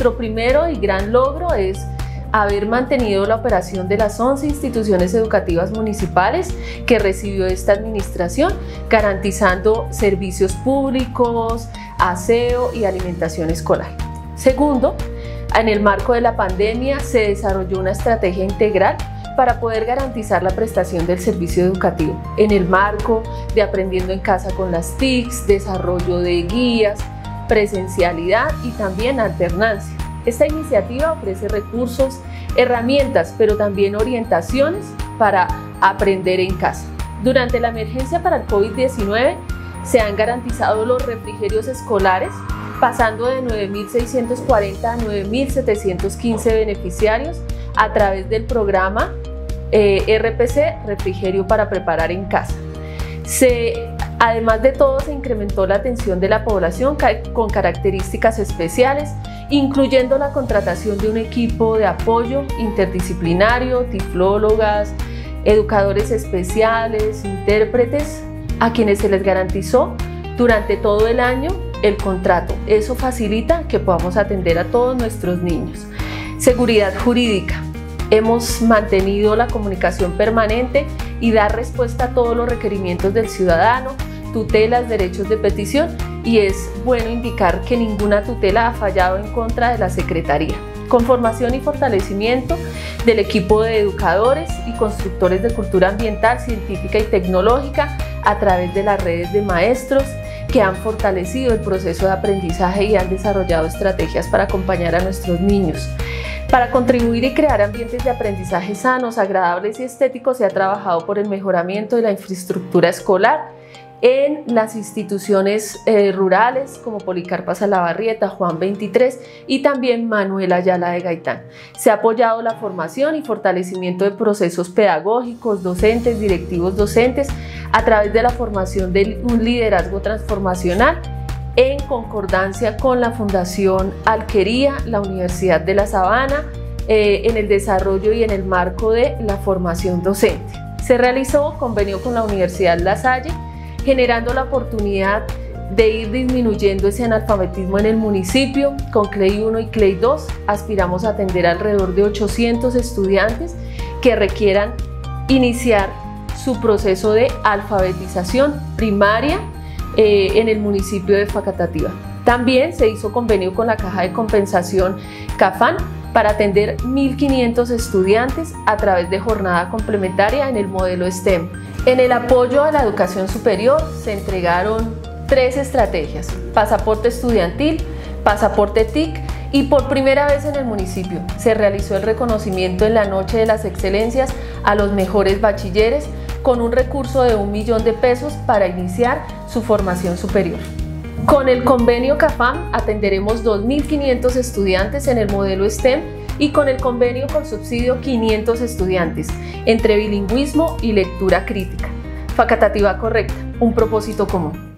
Nuestro primero y gran logro es haber mantenido la operación de las 11 instituciones educativas municipales que recibió esta administración, garantizando servicios públicos, aseo y alimentación escolar. Segundo, en el marco de la pandemia se desarrolló una estrategia integral para poder garantizar la prestación del servicio educativo, en el marco de Aprendiendo en Casa con las TICs, desarrollo de guías, presencialidad y también alternancia. Esta iniciativa ofrece recursos, herramientas, pero también orientaciones para aprender en casa. Durante la emergencia para el COVID-19 se han garantizado los refrigerios escolares, pasando de 9.640 a 9.715 beneficiarios a través del programa RPC, Refrigerio para Preparar en Casa. Además de todo, se incrementó la atención de la población con características especiales, incluyendo la contratación de un equipo de apoyo interdisciplinario, tiflólogas, educadores especiales, intérpretes, a quienes se les garantizó durante todo el año el contrato. Eso facilita que podamos atender a todos nuestros niños. Seguridad jurídica. Hemos mantenido la comunicación permanente y dar respuesta a todos los requerimientos del ciudadano, tutelas, derechos de petición, y es bueno indicar que ninguna tutela ha fallado en contra de la Secretaría. Con formación y fortalecimiento del equipo de educadores y constructores de cultura ambiental, científica y tecnológica a través de las redes de maestros que han fortalecido el proceso de aprendizaje y han desarrollado estrategias para acompañar a nuestros niños. Para contribuir y crear ambientes de aprendizaje sanos, agradables y estéticos, se ha trabajado por el mejoramiento de la infraestructura escolar en las instituciones rurales como Policarpa Salabarrieta, Juan 23 y también Manuel Ayala de Gaitán. Se ha apoyado la formación y fortalecimiento de procesos pedagógicos, docentes, directivos docentes, a través de la formación de un liderazgo transformacional en concordancia con la Fundación Alquería, la Universidad de La Sabana, en el desarrollo y en el marco de la formación docente. Se realizó convenio con la Universidad La Salle, generando la oportunidad de ir disminuyendo ese analfabetismo en el municipio. Con CLEI 1 y CLEI 2 aspiramos a atender alrededor de 800 estudiantes que requieran iniciar su proceso de alfabetización primaria en el municipio de Facatativá. También se hizo convenio con la Caja de Compensación CAFAN para atender 1.500 estudiantes a través de jornada complementaria en el modelo STEM. En el apoyo a la educación superior se entregaron 3 estrategias: pasaporte estudiantil, pasaporte TIC, y por primera vez en el municipio se realizó el reconocimiento en la Noche de las Excelencias a los mejores bachilleres con un recurso de 1 millón de pesos para iniciar su formación superior. Con el convenio CAFAM atenderemos 2.500 estudiantes en el modelo STEM y con el convenio con subsidio 500 estudiantes entre bilingüismo y lectura crítica. Facatativá correcta, un propósito común.